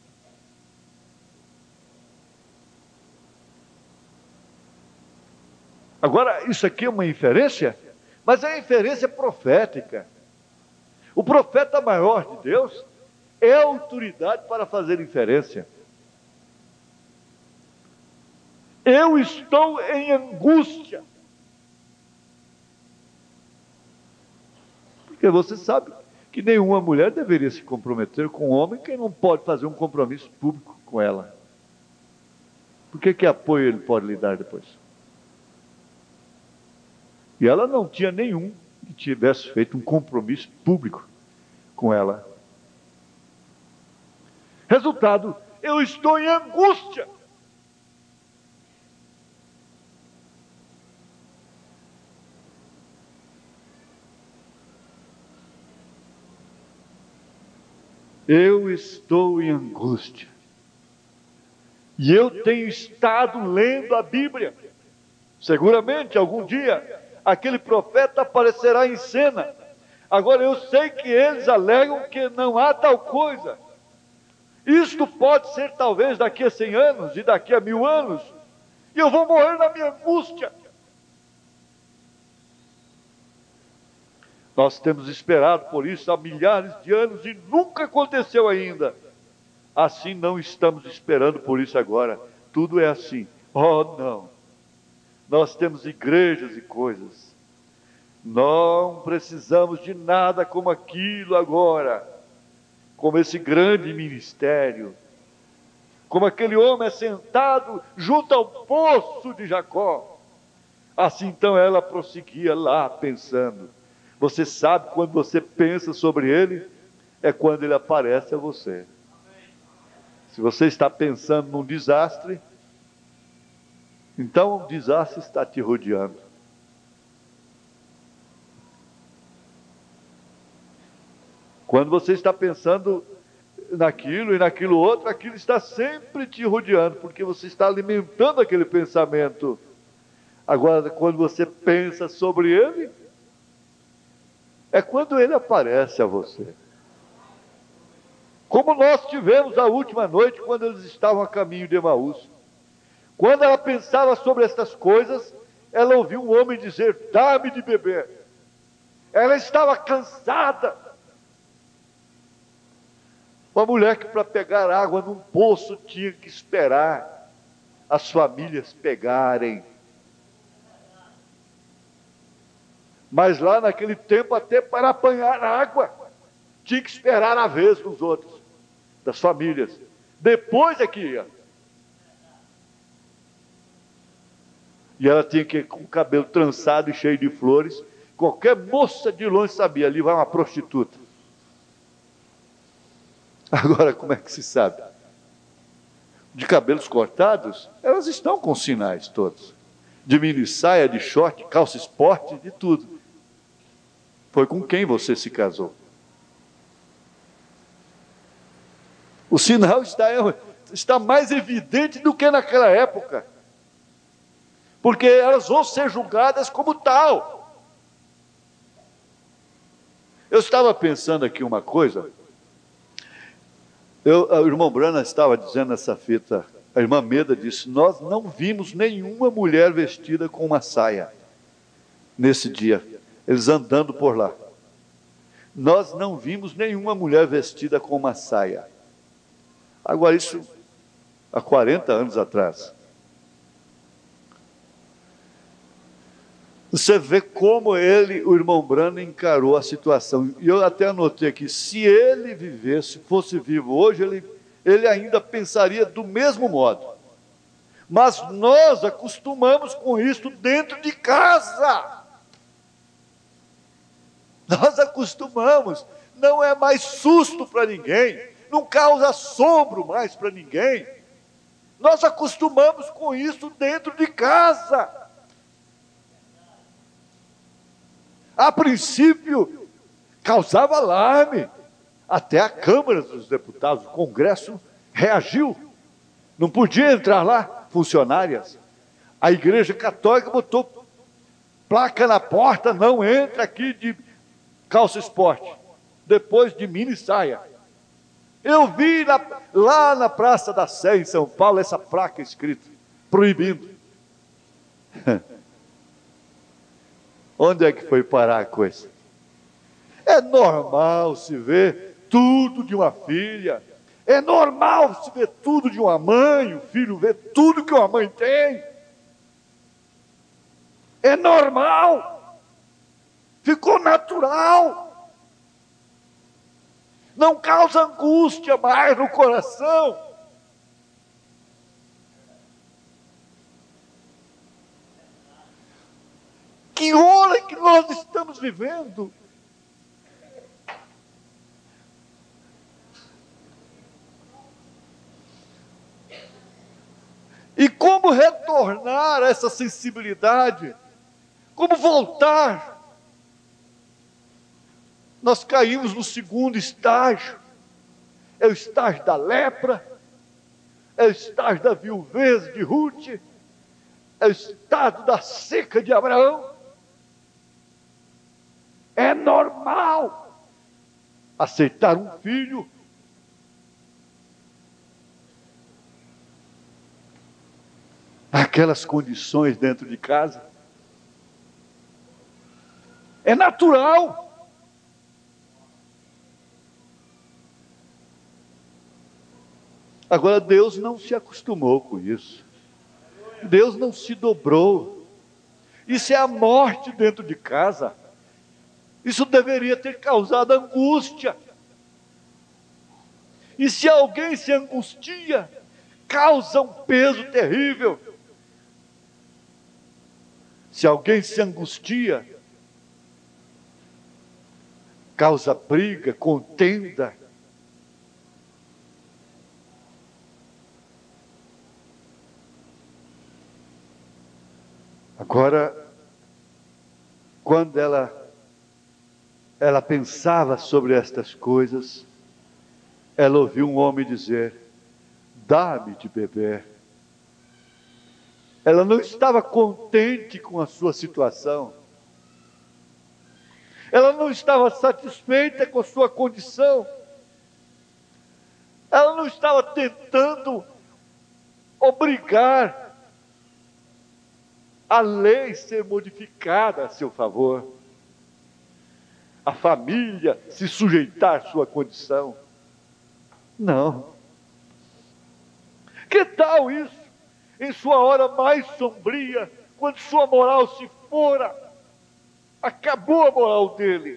Agora, isso aqui é uma inferência, mas é inferência profética. O profeta maior de Deus é a autoridade para fazer inferência. Eu estou em angústia. Porque você sabe que nenhuma mulher deveria se comprometer com um homem que não pode fazer um compromisso público com ela. Por que que apoio ele pode lhe dar depois? E ela não tinha nenhum que tivesse feito um compromisso público com ela. Resultado, eu estou em angústia. Eu estou em angústia. E eu tenho estado lendo a Bíblia. Seguramente, algum dia, aquele profeta aparecerá em cena. Agora, eu sei que eles alegam que não há tal coisa. Isto pode ser talvez daqui a cem anos e daqui a mil anos. E eu vou morrer na minha angústia. Nós temos esperado por isso há milhares de anos e nunca aconteceu ainda. Assim não estamos esperando por isso agora. Tudo é assim. Oh, não. Nós temos igrejas e coisas. Não precisamos de nada como aquilo agora. Como esse grande ministério. Como aquele homem sentado junto ao poço de Jacó. Assim então ela prosseguia lá pensando. Você sabe, quando você pensa sobre ele, é quando ele aparece a você. Se você está pensando num desastre, então o desastre está te rodeando. Quando você está pensando naquilo e naquilo outro, aquilo está sempre te rodeando, porque você está alimentando aquele pensamento. Agora, quando você pensa sobre ele, é quando ele aparece a você. Como nós tivemos a última noite, quando eles estavam a caminho de Emaús. Quando ela pensava sobre estas coisas, ela ouviu um homem dizer, dá-me de beber. Ela estava cansada. Uma mulher que para pegar água num poço tinha que esperar as famílias pegarem. Mas lá naquele tempo, até para apanhar água, tinha que esperar a vez dos outros, das famílias. Depois é que ia. E ela tinha que ir com o cabelo trançado e cheio de flores. Qualquer moça de longe sabia, ali vai uma prostituta. Agora, como é que se sabe? De cabelos cortados, elas estão com sinais todos. De mini saia, de short, calça esporte, de tudo. Foi com quem você se casou? O sinal está, está mais evidente do que naquela época. Porque elas vão ser julgadas como tal. Eu estava pensando aqui uma coisa. Eu, o irmão Brana estava dizendo nessa fita, a irmã Meda disse, nós não vimos nenhuma mulher vestida com uma saia nesse dia, eles andando por lá. Nós não vimos nenhuma mulher vestida com uma saia. Agora, isso há quarenta anos atrás. Você vê como ele, o irmão Brana, encarou a situação. E eu até anotei aqui, se ele vivesse, fosse vivo hoje, ele, ele ainda pensaria do mesmo modo. Mas nós acostumamos com isso dentro de casa. Nós acostumamos. Não é mais susto para ninguém. Não causa assombro mais para ninguém. Nós acostumamos com isso dentro de casa. A princípio, causava alarme. Até a Câmara dos Deputados, o Congresso, reagiu. Não podia entrar lá funcionárias. A Igreja Católica botou placa na porta, não entra aqui de calça esporte, depois de mini saia. Eu vi na, lá na Praça da Sé, em São Paulo, essa placa escrita, proibindo. Onde é que foi parar a coisa? É normal se ver tudo de uma filha. É normal se ver tudo de uma mãe. O filho vê tudo que uma mãe tem. É normal. Ficou natural. Não causa angústia mais no coração. Que hora que nós estamos vivendo? E como retornar a essa sensibilidade? Como voltar? Nós caímos no segundo estágio. É o estágio da lepra. É o estágio da viuvez de Ruth. É o estado da seca de Abraão. É normal aceitar um filho. Aquelas condições dentro de casa. É natural. Agora, Deus não se acostumou com isso. Deus não se dobrou. Isso é a morte dentro de casa. Isso deveria ter causado angústia. E se alguém se angustia, causa um peso terrível. Se alguém se angustia, causa briga, contenda. Agora, quando ela, ela pensava sobre estas coisas, ela ouviu um homem dizer, dá-me de beber. Ela não estava contente com a sua situação. Ela não estava satisfeita com a sua condição. Ela não estava tentando obrigar a lei ser modificada a seu favor, a família se sujeitar à sua condição. Não. Que tal isso? Em sua hora mais sombria, quando sua moral se fora, acabou a moral dele.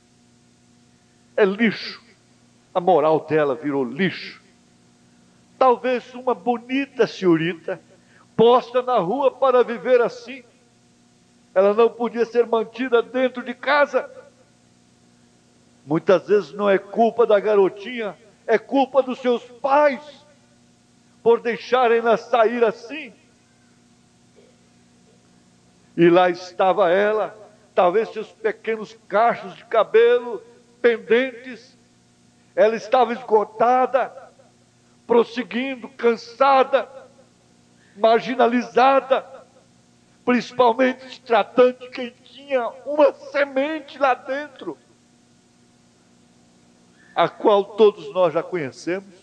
É lixo. A moral dela virou lixo. Talvez uma bonita senhorita, posta na rua para viver assim, ela não podia ser mantida dentro de casa. Muitas vezes não é culpa da garotinha, é culpa dos seus pais, por deixarem-na sair assim. E lá estava ela, talvez seus pequenos cachos de cabelo pendentes, ela estava esgotada, prosseguindo, cansada, marginalizada, principalmente se tratando de quem tinha uma semente lá dentro, a qual todos nós já conhecemos,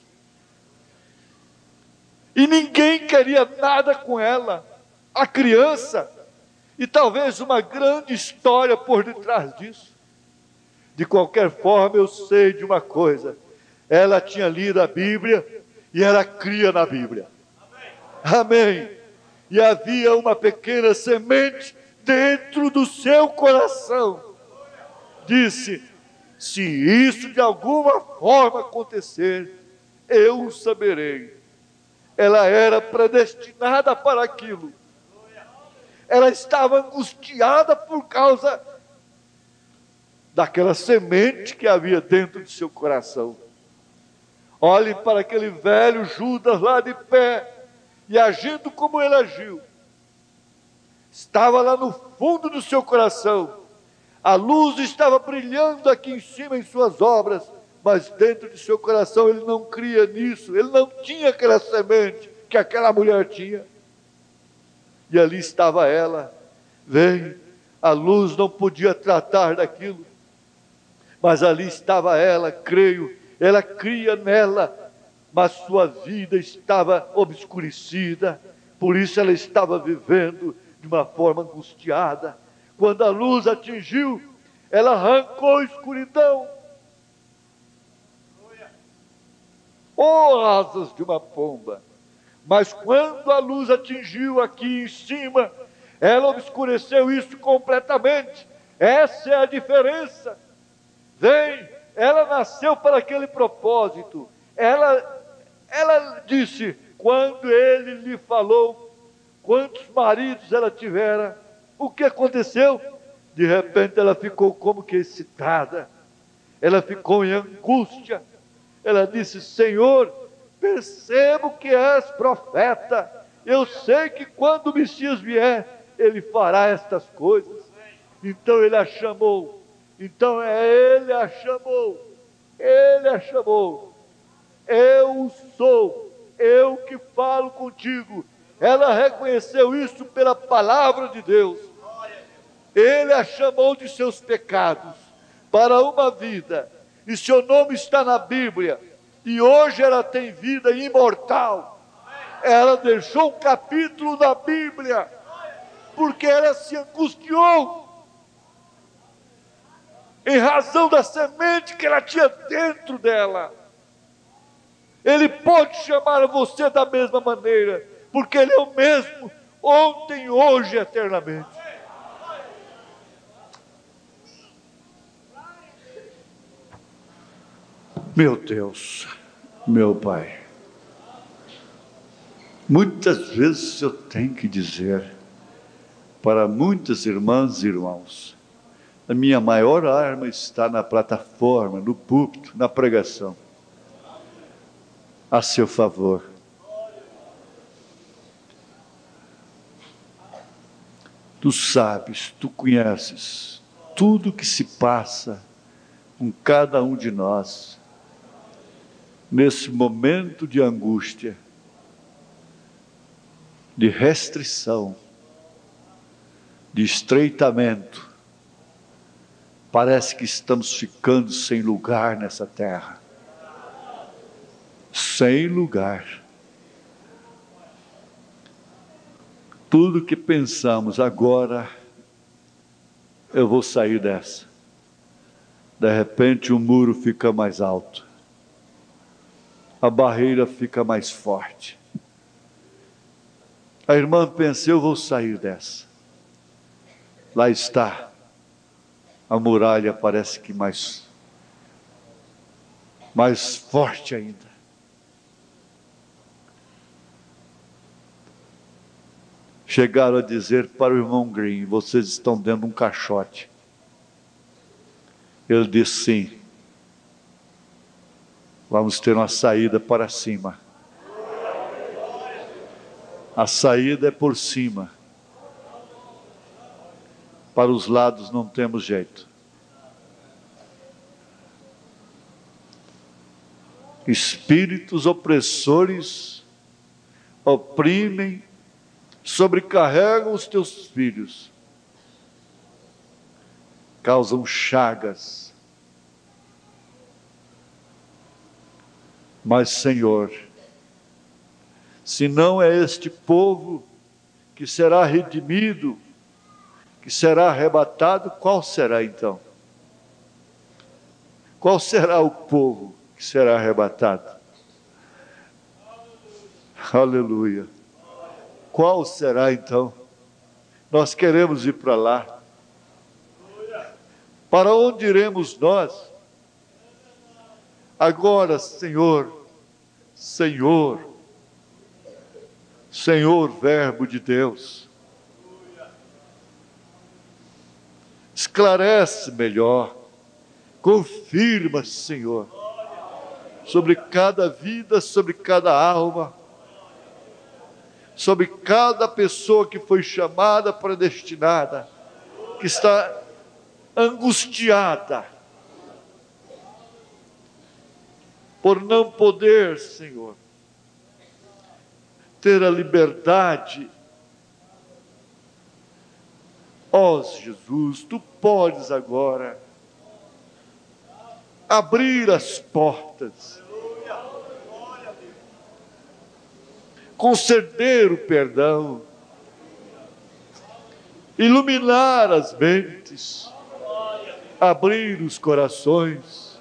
e ninguém queria nada com ela, a criança, e talvez uma grande história por detrás disso. De qualquer forma, eu sei de uma coisa: ela tinha lido a Bíblia e ela cria na Bíblia. Amém. E havia uma pequena semente dentro do seu coração. Disse: se isso de alguma forma acontecer, eu o saberei. Ela era predestinada para aquilo. Ela estava angustiada por causa daquela semente que havia dentro de seu coração. Olhe para aquele velho Judas lá de pé, e agindo como ele agiu. Estava lá no fundo do seu coração. A luz estava brilhando aqui em cima em suas obras, mas dentro de seu coração ele não cria nisso. Ele não tinha aquela semente que aquela mulher tinha. E ali estava ela. Vem, a luz não podia tratar daquilo, mas ali estava ela, creio, ela cria nela, mas sua vida estava obscurecida, por isso ela estava vivendo de uma forma angustiada. Quando a luz atingiu, ela arrancou a escuridão. Oh, asas de uma pomba! Mas quando a luz atingiu aqui em cima, ela obscureceu isso completamente. Essa é a diferença. Vem, ela nasceu para aquele propósito. Ela, ela disse, quando ele lhe falou quantos maridos ela tivera, o que aconteceu? De repente ela ficou como que excitada. Ela ficou em angústia. Ela disse: Senhor, percebo que és profeta. Eu sei que quando o Messias vier, ele fará estas coisas. Então ele a chamou. Então é ele a chamou. Ele a chamou. Eu sou, eu que falo contigo. Ela reconheceu isso pela palavra de Deus. Ele a chamou de seus pecados para uma vida, e seu nome está na Bíblia, e hoje ela tem vida imortal. Ela deixou um capítulo da Bíblia, porque ela se angustiou, em razão da semente que ela tinha dentro dela. Ele pode chamar você da mesma maneira, porque Ele é o mesmo, ontem, hoje e eternamente. Meu Deus, meu Pai, muitas vezes eu tenho que dizer para muitas irmãs e irmãos, a minha maior arma está na plataforma, no púlpito, na pregação, a seu favor. Tu sabes, tu conheces tudo que se passa com cada um de nós, nesse momento de angústia, de restrição, de estreitamento. Parece que estamos ficando sem lugar nessa terra. Sem lugar. Tudo que pensamos agora, eu vou sair dessa. De repente o muro fica mais alto. a barreira fica mais forte. A irmã pensa, eu vou sair dessa. Lá está. A muralha parece que mais, mais forte ainda. Chegaram a dizer para o irmão Green, vocês estão dando um caixote. Ele disse sim. Vamos ter uma saída para cima. A saída é por cima. Para os lados não temos jeito. Espíritos opressores oprimem, sobrecarregam os teus filhos, causam chagas. Mas, Senhor, se não é este povo que será redimido, que será arrebatado, qual será então? Qual será o povo que será arrebatado? Aleluia. Qual será então? Nós queremos ir para lá. Para onde iremos nós? Agora, Senhor, Senhor, Senhor, Verbo de Deus, esclarece melhor, confirma, Senhor, sobre cada vida, sobre cada alma, sobre cada pessoa que foi chamada, predestinada, que está angustiada por não poder, Senhor, ter a liberdade. Ó Jesus, Tu podes agora abrir as portas, conceder o perdão, iluminar as mentes, abrir os corações,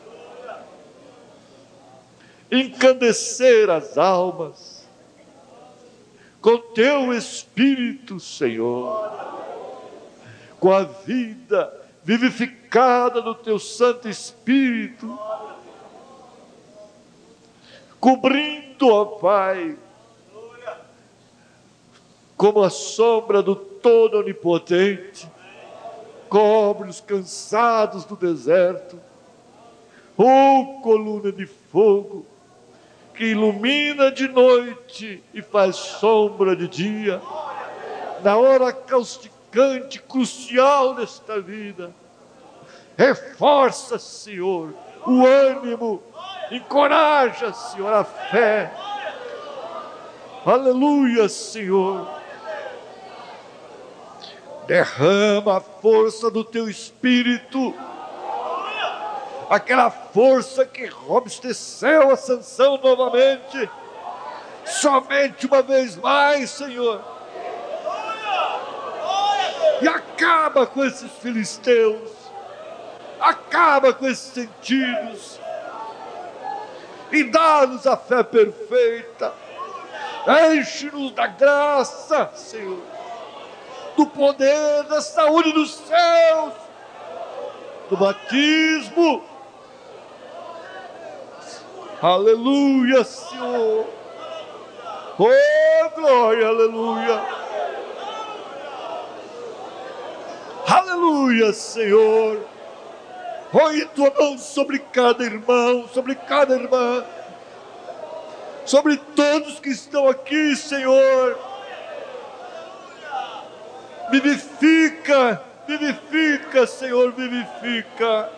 encandecer as almas com Teu Espírito, Senhor, com a vida vivificada no Teu Santo Espírito, cobrindo, ó Pai, como a sombra do Todo Onipotente, cobre os cansados do deserto, ó coluna de fogo, que ilumina de noite e faz sombra de dia, na hora causticante, crucial desta vida. Reforça, Senhor, o ânimo, encoraja, Senhor, a fé. Aleluia, Senhor. Derrama a força do Teu Espírito, aquela força que robusteceu a Sansão novamente, somente uma vez mais, Senhor, e acaba com esses filisteus, acaba com esses sentidos, e dá-nos a fé perfeita, enche-nos da graça, Senhor, do poder, da saúde dos céus, do batismo. Aleluia, Senhor. Oh, glória, aleluia. Aleluia, Senhor. Põe Tua mão sobre cada irmão, sobre cada irmã, sobre todos que estão aqui, Senhor. Vivifica, vivifica, Senhor, vivifica.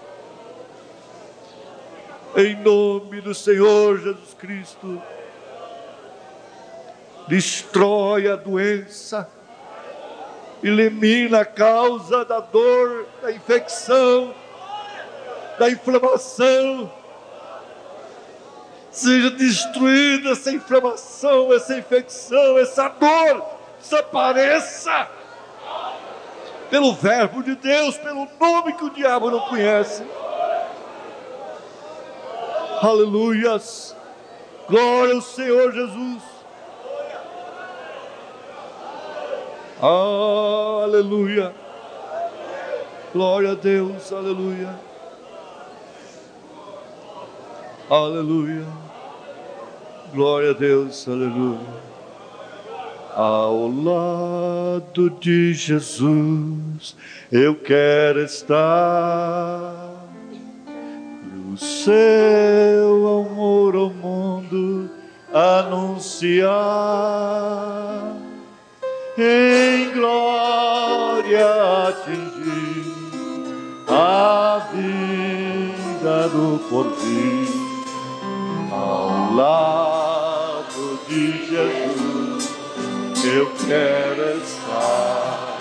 Em nome do Senhor Jesus Cristo, destrói a doença, elimina a causa da dor, da infecção, da inflamação. Seja destruída essa inflamação, essa infecção, essa dor, desapareça. Pelo Verbo de Deus, pelo nome que o diabo não conhece. Aleluias. Glória ao Senhor Jesus. Aleluia. Glória a Deus, aleluia. Aleluia. Glória a Deus, aleluia. Ao lado de Jesus eu quero estar, e o seu amor ao mundo anunciar, em glória atingir a vida do porvir. Ao lado de Jesus eu quero estar.